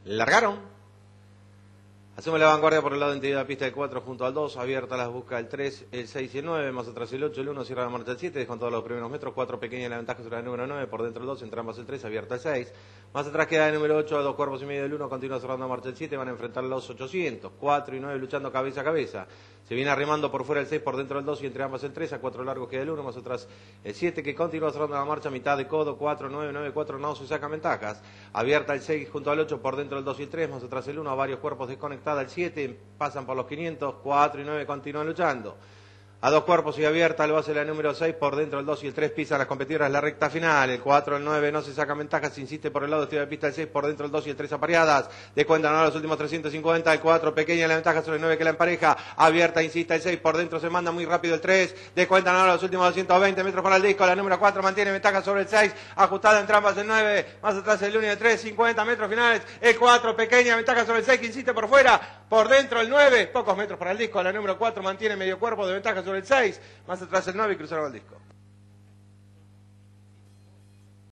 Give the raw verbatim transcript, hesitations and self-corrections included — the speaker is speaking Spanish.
Largaron. Hacemos la vanguardia por el lado de la pista del cuatro junto al dos, abierta las busca el tres, el seis y el nueve, más atrás el ocho, el uno, cierra la marcha el siete, dejan todos los primeros metros, cuatro pequeña en la ventaja sobre la número nueve, por dentro el dos, entre ambas el tres, abierta el seis, más atrás queda el número ocho, a dos cuerpos y medio del uno, continúa cerrando marcha el siete, van a enfrentar los ochocientos, cuatro y nueve luchando cabeza a cabeza, se viene arrimando por fuera el seis, por dentro el dos y entre ambas el tres, a cuatro largos queda el uno, más atrás el siete que continúa cerrando la marcha, mitad de codo, cuatro, nueve, nueve, cuatro, no se sacan ventajas, abierta el seis junto al ocho, por dentro el dos y el tres, más atrás el uno, a varios cuerpos desconectada el siete, pasan por los quinientos, cuatro y nueve continúan luchando. A dos cuerpos y abierta, lo hace la número seis, por dentro el dos y el tres pisan las competidoras la recta final, el cuatro, el nueve no se sacan ventajas, insiste por el lado de pista el seis, por dentro el dos y el tres apareadas, descuentan ahora los últimos trescientos cincuenta, el cuatro pequeña la ventaja sobre el nueve que la empareja, abierta insiste el seis, por dentro se manda muy rápido el tres, descuentan ahora los últimos doscientos veinte metros para el disco, la número cuatro mantiene ventaja sobre el seis, ajustada entre ambas el nueve, más atrás el uno y el tres, cincuenta metros finales, el cuatro pequeña ventaja sobre el seis que insiste por fuera, por dentro el nueve, pocos metros para el disco, la número cuatro mantiene medio cuerpo de ventaja sobre el seis, más atrás el nueve y cruzaron el disco.